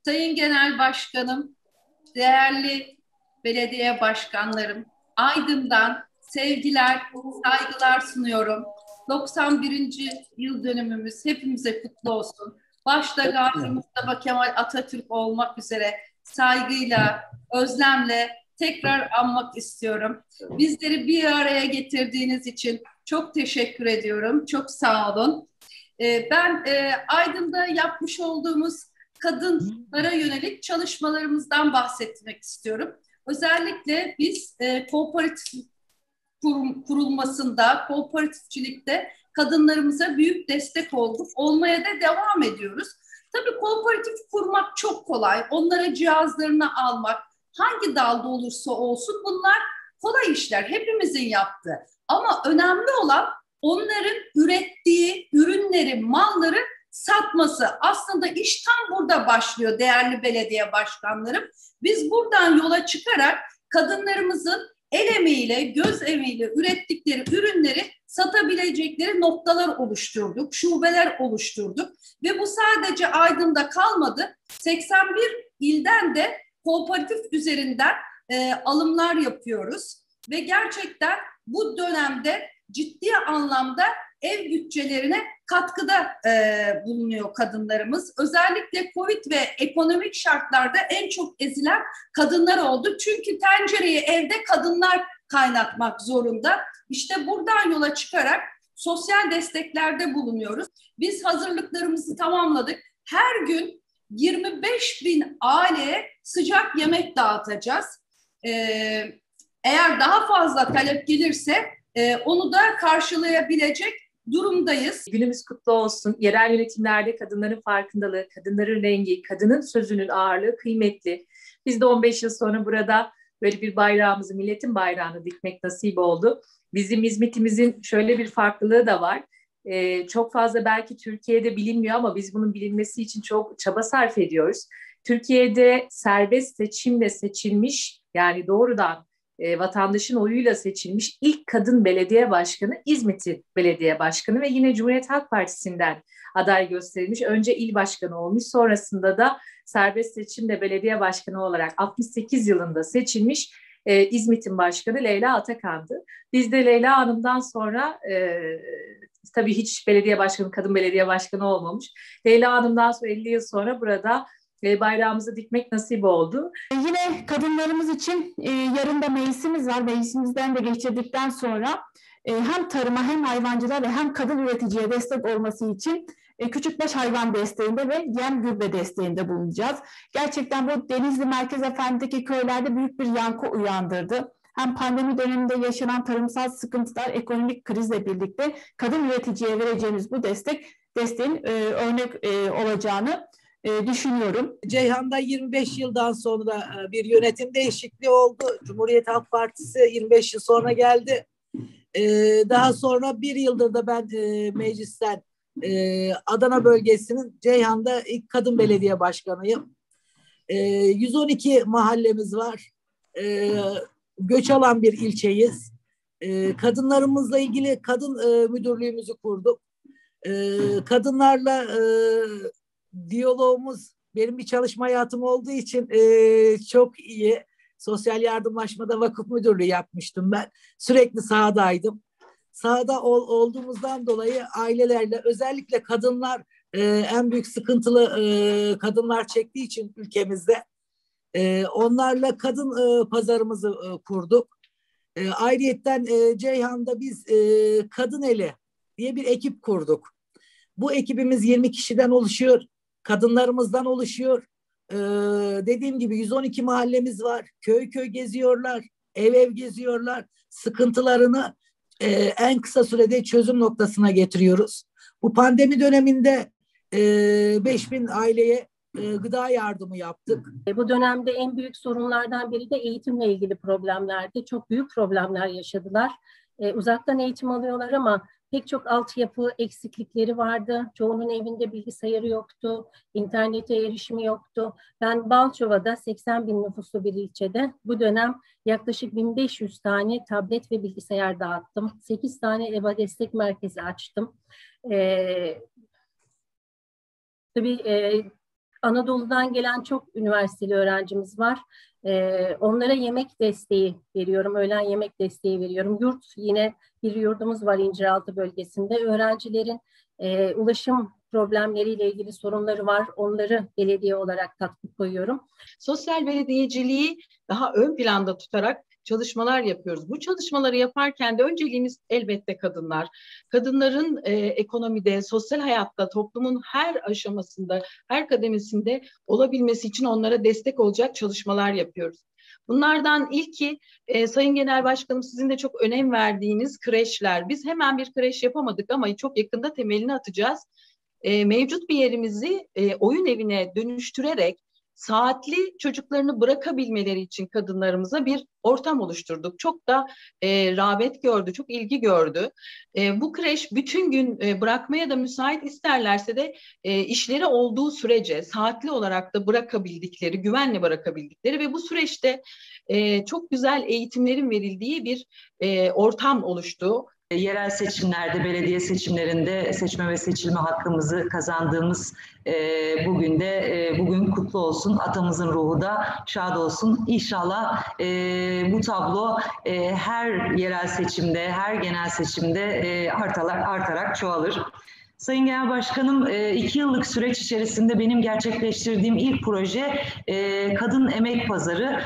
Sayın Genel Başkanım, değerli belediye başkanlarım, Aydın'dan sevgiler, saygılar sunuyorum. 91. yıl dönümümüz hepimize kutlu olsun. Başta Gazi Mustafa Kemal Atatürk olmak üzere saygıyla, özlemle tekrar anmak istiyorum. Bizleri bir araya getirdiğiniz için çok teşekkür ediyorum. Çok sağ olun. Ben Aydın'da yapmış olduğumuz kadınlara yönelik çalışmalarımızdan bahsetmek istiyorum. Özellikle biz kooperatif kurulmasında, kooperatifçilikte kadınlarımıza büyük destek olduk. Olmaya da devam ediyoruz. Tabii kooperatif kurmak çok kolay. Onlara cihazlarını almak, hangi dalda olursa olsun bunlar kolay işler. Hepimizin yaptığı. Ama önemli olan onların ürettiği ürünleri, malları satması. Aslında iş tam burada başlıyor değerli belediye başkanlarım. Biz buradan yola çıkarak kadınlarımızın el emeğiyle, göz emeğiyle ürettikleri ürünleri satabilecekleri noktalar oluşturduk, şubeler oluşturduk ve bu sadece Aydın'da kalmadı. 81 ilden de kooperatif üzerinden alımlar yapıyoruz ve gerçekten bu dönemde ciddi anlamda ev bütçelerine katkıda bulunuyor kadınlarımız. Özellikle Covid ve ekonomik şartlarda en çok ezilen kadınlar oldu. Çünkü tencereyi evde kadınlar kaynatmak zorunda. İşte buradan yola çıkarak sosyal desteklerde bulunuyoruz. Biz hazırlıklarımızı tamamladık. Her gün 25 bin aileye sıcak yemek dağıtacağız. Eğer daha fazla talep gelirse onu da karşılayabilecek durumdayız. Günümüz kutlu olsun. Yerel yönetimlerde kadınların farkındalığı, kadınların rengi, kadının sözünün ağırlığı kıymetli. Biz de 15 yıl sonra burada böyle bir bayrağımızı, milletin bayrağını dikmek nasip oldu. Bizim İzmit'imizin şöyle bir farklılığı da var. Çok fazla belki Türkiye'de bilinmiyor ama biz bunun bilinmesi için çok çaba sarf ediyoruz. Türkiye'de serbest seçimle seçilmiş, yani doğrudan vatandaşın oyuyla seçilmiş ilk kadın belediye başkanı İzmit'in belediye başkanı ve yine Cumhuriyet Halk Partisi'nden aday gösterilmiş. Önce il başkanı olmuş, sonrasında da serbest seçimle belediye başkanı olarak 68 yılında seçilmiş İzmit'in başkanı Leyla Atakan'dı. Biz de Leyla Hanım'dan sonra tabii hiç belediye başkanı, kadın belediye başkanı olmamış. Leyla Hanım'dan sonra 50 yıl sonra burada bayrağımızı dikmek nasip oldu. Yine kadınlarımız için yarın da meclisimiz var. Meclisimizden de geçirdikten sonra hem tarıma hem hayvancılığa ve hem kadın üreticiye destek olması için küçükbaş hayvan desteğinde ve yem gübre desteğinde bulunacağız. Gerçekten bu Denizli Merkez Efendi'deki köylerde büyük bir yankı uyandırdı. Hem pandemi döneminde yaşanan tarımsal sıkıntılar, ekonomik krizle birlikte kadın üreticiye vereceğimiz bu desteğin örnek olacağını düşünüyorum. Ceyhan'da 25 yıldan sonra bir yönetim değişikliği oldu. Cumhuriyet Halk Partisi 25 yıl sonra geldi. Daha sonra bir yıldır da ben meclisten Adana bölgesinin Ceyhan'da ilk kadın belediye başkanıyım. 112 mahallemiz var. Göç alan bir ilçeyiz. Kadınlarımızla ilgili kadın müdürlüğümüzü kurduk. Kadınlarla diyalogumuz benim bir çalışma hayatım olduğu için çok iyi. Sosyal yardımlaşmada vakıf müdürlüğü yapmıştım ben. Sürekli sahadaydım. Sahada olduğumuzdan dolayı ailelerle özellikle kadınlar en büyük sıkıntılı kadınlar çektiği için ülkemizde onlarla kadın pazarımızı kurduk. Ayrıyetten Ceyhan'da biz Kadın Eli diye bir ekip kurduk. Bu ekibimiz 20 kişiden oluşuyor. Kadınlarımızdan oluşuyor. Dediğim gibi 112 mahallemiz var. Köy köy geziyorlar. Ev ev geziyorlar. Sıkıntılarını en kısa sürede çözüm noktasına getiriyoruz. Bu pandemi döneminde 5000 aileye gıda yardımı yaptık. Bu dönemde en büyük sorunlardan biri de eğitimle ilgili problemlerdi. Çok büyük problemler yaşadılar. Uzaktan eğitim alıyorlar ama pek çok altyapı eksiklikleri vardı. Çoğunun evinde bilgisayarı yoktu, internete erişimi yoktu. Ben Balçova'da 80 bin nüfuslu bir ilçede bu dönem yaklaşık 1500 tane tablet ve bilgisayar dağıttım. 8 tane EBA destek merkezi açtım. Tabii Anadolu'dan gelen çok üniversiteli öğrencimiz var. Onlara yemek desteği veriyorum, öğlen yemek desteği veriyorum. Yine bir yurdumuz var İnciraltı bölgesinde. Öğrencilerin ulaşım problemleriyle ilgili sorunları var. Onları belediye olarak tatbik koyuyorum. Sosyal belediyeciliği daha ön planda tutarak çalışmalar yapıyoruz. Bu çalışmaları yaparken de önceliğimiz elbette kadınlar. Kadınların ekonomide, sosyal hayatta, toplumun her aşamasında, her kademesinde olabilmesi için onlara destek olacak çalışmalar yapıyoruz. Bunlardan ilki Sayın Genel Başkanım, sizin de çok önem verdiğiniz kreşler. Biz hemen bir kreş yapamadık ama çok yakında temelini atacağız. Mevcut bir yerimizi oyun evine dönüştürerek saatli çocuklarını bırakabilmeleri için kadınlarımıza bir ortam oluşturduk. Çok da rağbet gördü, çok ilgi gördü. Bu kreş bütün gün bırakmaya da müsait, isterlerse de işleri olduğu sürece saatli olarak da bırakabildikleri, güvenle bırakabildikleri ve bu süreçte çok güzel eğitimlerin verildiği bir ortam oluştu. Yerel seçimlerde, belediye seçimlerinde seçme ve seçilme hakkımızı kazandığımız bugün kutlu olsun. Atamızın ruhu da şad olsun. İnşallah bu tablo her yerel seçimde, her genel seçimde artarak çoğalır. Sayın Genel Başkanım, 2 yıllık süreç içerisinde benim gerçekleştirdiğim ilk proje Kadın Emek Pazarı.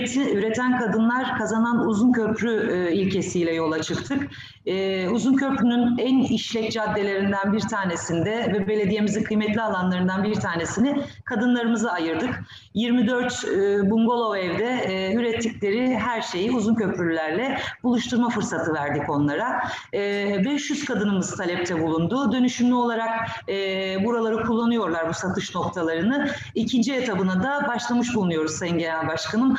Üreten kadınlar kazanan Uzunköprü ilkesiyle yola çıktık. Uzunköprü'nün en işlek caddelerinden bir tanesinde ve belediyemizin kıymetli alanlarından bir tanesini kadınlarımıza ayırdık. 24 bungalov evde ürettikleri her şeyi Uzunköprülülerle buluşturma fırsatı verdik onlara. 500 kadınımız talepte bulundu. Dönüşümlü olarak buraları kullanıyorlar, bu satış noktalarını. İkinci etabına da başlamış bulunuyoruz Sayın Genel Başkanım.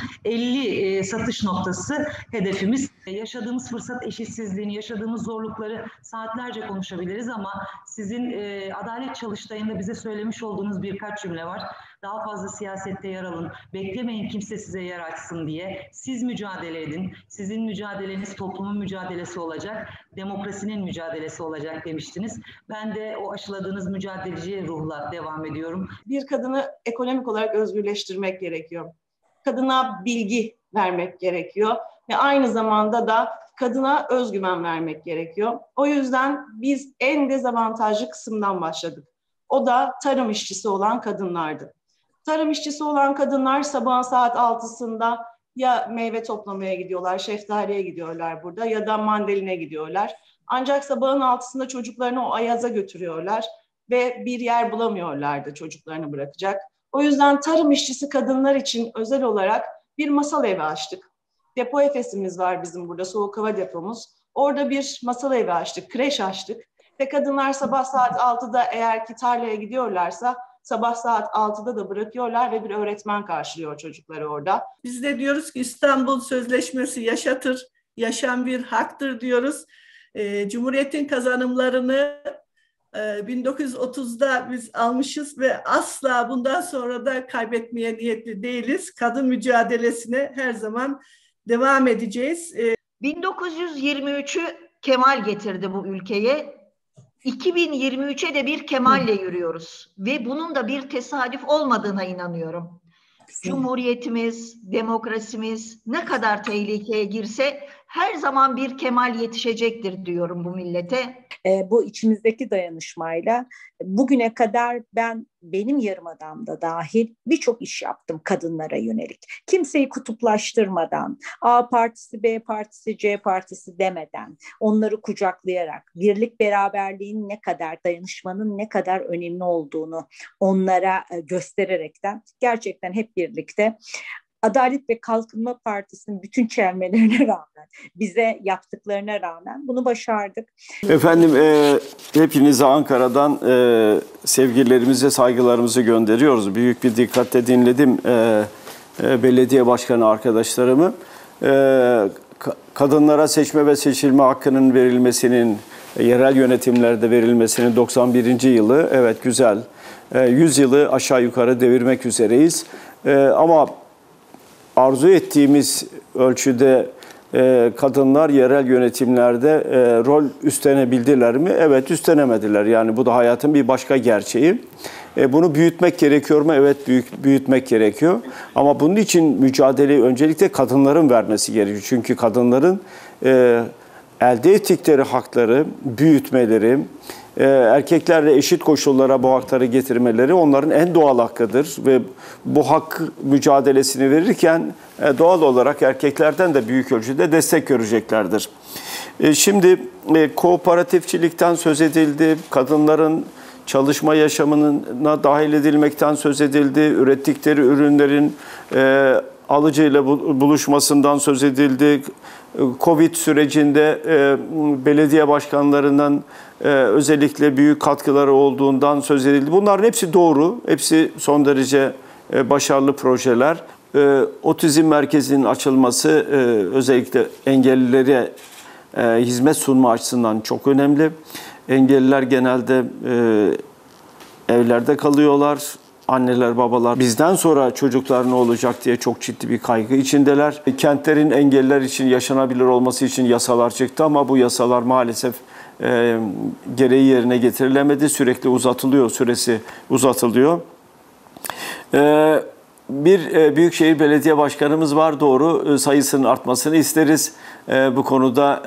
50 satış noktası hedefimiz. Yaşadığımız fırsat eşitsizliğini, yaşadığımız zorlukları saatlerce konuşabiliriz ama sizin Adalet Çalıştayı'nda bize söylemiş olduğunuz birkaç cümle var. Daha fazla siyasette yer alın, beklemeyin kimse size yer açsın diye. Siz mücadele edin, sizin mücadeleniz toplumun mücadelesi olacak, demokrasinin mücadelesi olacak demiştiniz. Ben de o aşıladığınız mücadeleci ruhla devam ediyorum. Bir kadını ekonomik olarak özgürleştirmek gerekiyor. Kadına bilgi vermek gerekiyor ve aynı zamanda da kadına özgüven vermek gerekiyor. O yüzden biz en dezavantajlı kısımdan başladık. O da tarım işçisi olan kadınlardı. Tarım işçisi olan kadınlar sabahın saat 6'sında ya meyve toplamaya gidiyorlar, şeftaliye gidiyorlar burada ya da mandaline gidiyorlar. Ancak sabahın 6'sında çocuklarını o ayaza götürüyorlar ve bir yer bulamıyorlardı çocuklarını bırakacak. O yüzden tarım işçisi kadınlar için özel olarak bir masal evi açtık. Depo Efes'imiz var bizim burada, soğuk hava depomuz. Orada bir masal evi açtık, kreş açtık. Ve kadınlar sabah saat 6'da eğer ki tarlaya gidiyorlarsa sabah saat 6'da da bırakıyorlar ve bir öğretmen karşılıyor çocukları orada. Biz de diyoruz ki İstanbul Sözleşmesi yaşatır, yaşam bir haktır diyoruz. Cumhuriyet'in kazanımlarını 1930'da biz almışız ve asla bundan sonra da kaybetmeye niyetli değiliz. Kadın mücadelesine her zaman devam edeceğiz. 1923'ü Kemal getirdi bu ülkeye. 2023'e de bir Kemal'le yürüyoruz ve bunun da bir tesadüf olmadığına inanıyorum. Cumhuriyetimiz, demokrasimiz ne kadar tehlikeye girse her zaman bir Kemal yetişecektir diyorum bu millete. Bu içimizdeki dayanışmayla bugüne kadar benim Yarımadam'da dahil birçok iş yaptım kadınlara yönelik. Kimseyi kutuplaştırmadan, A partisi, B partisi, C partisi demeden, onları kucaklayarak, birlik beraberliğin ne kadar, dayanışmanın ne kadar önemli olduğunu onlara göstererekten gerçekten hep birlikte Adalet ve Kalkınma Partisi'nin bütün çelmelerine rağmen, bize yaptıklarına rağmen bunu başardık. Efendim hepinize Ankara'dan sevgilerimizi, saygılarımızı gönderiyoruz. Büyük bir dikkatle dinledim belediye başkanı arkadaşlarımı. Kadınlara seçme ve seçilme hakkının verilmesinin, yerel yönetimlerde verilmesinin 91. yılı, evet güzel. 100 yılı aşağı yukarı devirmek üzereyiz. Ama arzu ettiğimiz ölçüde kadınlar yerel yönetimlerde rol üstlenebildiler mi? Evet, üstlenemediler. Yani bu da hayatın bir başka gerçeği. Bunu büyütmek gerekiyor mu? Evet, büyütmek gerekiyor. Ama bunun için mücadeleyi öncelikle kadınların vermesi gerekiyor. Çünkü kadınların elde ettikleri hakları büyütmeleri, erkeklerle eşit koşullara bu hakları getirmeleri onların en doğal hakkıdır. Ve bu hak mücadelesini verirken doğal olarak erkeklerden de büyük ölçüde destek göreceklerdir. Şimdi kooperatifçilikten söz edildi, kadınların çalışma yaşamına dahil edilmekten söz edildi, ürettikleri ürünlerin alıcıyla buluşmasından söz edildi. Covid sürecinde belediye başkanlarının özellikle büyük katkıları olduğundan söz edildi. Bunların hepsi doğru, hepsi son derece başarılı projeler. Otizm merkezinin açılması özellikle engellilere hizmet sunma açısından çok önemli. Engelliler genelde evlerde kalıyorlar. Anneler, babalar bizden sonra çocuklar ne olacak diye çok ciddi bir kaygı içindeler. Kentlerin engelliler için yaşanabilir olması için yasalar çıktı ama bu yasalar maalesef gereği yerine getirilemedi. Sürekli uzatılıyor, süresi uzatılıyor. Bir Büyükşehir Belediye Başkanımız var, doğru, sayısının artmasını isteriz. Bu konuda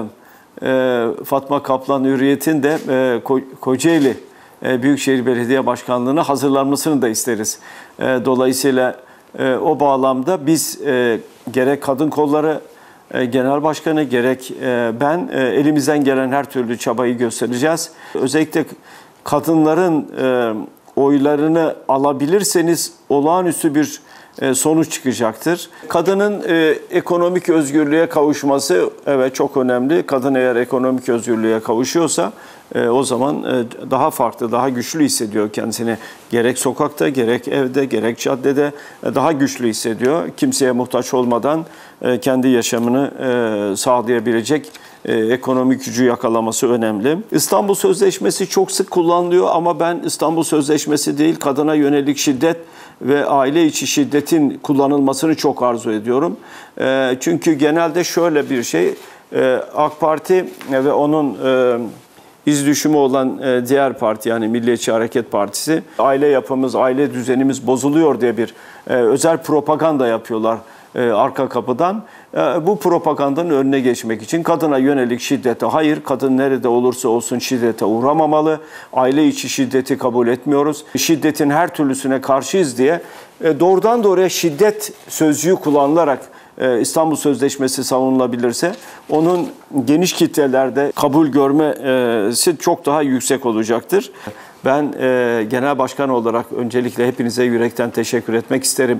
Fatma Kaplan Hürriyet'in de Kocaeli Büyükşehir Belediye Başkanlığı'na hazırlanmasını da isteriz. Dolayısıyla o bağlamda biz gerek Kadın Kolları Genel Başkanı gerek ben elimizden gelen her türlü çabayı göstereceğiz. Özellikle kadınların oylarını alabilirseniz olağanüstü bir sonuç çıkacaktır. Kadının ekonomik özgürlüğe kavuşması evet çok önemli. Kadın eğer ekonomik özgürlüğe kavuşuyorsa o zaman daha farklı, daha güçlü hissediyor kendisini. Gerek sokakta, gerek evde, gerek caddede daha güçlü hissediyor. Kimseye muhtaç olmadan kendi yaşamını sağlayabilecek ekonomik gücü yakalaması önemli. İstanbul Sözleşmesi çok sık kullanılıyor ama ben İstanbul Sözleşmesi değil, kadına yönelik şiddet ve aile içi şiddetin kullanılmasını çok arzu ediyorum. Çünkü genelde şöyle bir şey, AK Parti ve onun iz düşümü olan diğer parti, yani Milliyetçi Hareket Partisi, aile yapımız, aile düzenimiz bozuluyor diye bir özel propaganda yapıyorlar arka kapıdan. Bu propagandanın önüne geçmek için kadına yönelik şiddete hayır, kadın nerede olursa olsun şiddete uğramamalı, aile içi şiddeti kabul etmiyoruz, şiddetin her türlüsüne karşıyız diye doğrudan doğruya şiddet sözcüğü kullanılarak İstanbul Sözleşmesi savunulabilirse onun geniş kitlelerde kabul görmesi çok daha yüksek olacaktır. Ben genel başkan olarak öncelikle hepinize yürekten teşekkür etmek isterim.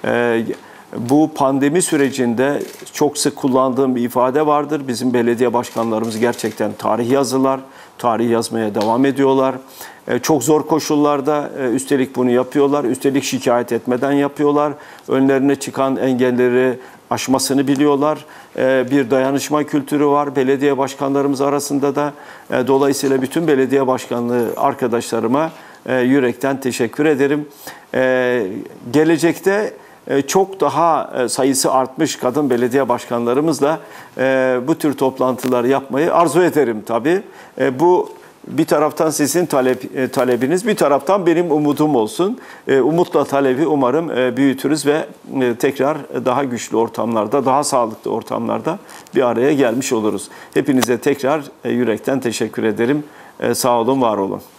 Bu pandemi sürecinde çok sık kullandığım bir ifade vardır. Bizim belediye başkanlarımız gerçekten tarih yazdılar, tarih yazmaya devam ediyorlar. Çok zor koşullarda üstelik bunu yapıyorlar, üstelik şikayet etmeden yapıyorlar. Önlerine çıkan engelleri aşmasını biliyorlar. Bir dayanışma kültürü var belediye başkanlarımız arasında da. Dolayısıyla bütün belediye başkanlığı arkadaşlarıma yürekten teşekkür ederim. Gelecekte çok daha sayısı artmış kadın belediye başkanlarımızla bu tür toplantılar yapmayı arzu ederim tabii. Bu bir taraftan sizin talebiniz, bir taraftan benim umudum olsun. Umutla talebi umarım büyütürüz ve tekrar daha güçlü ortamlarda, daha sağlıklı ortamlarda bir araya gelmiş oluruz. Hepinize tekrar yürekten teşekkür ederim. Sağ olun, var olun.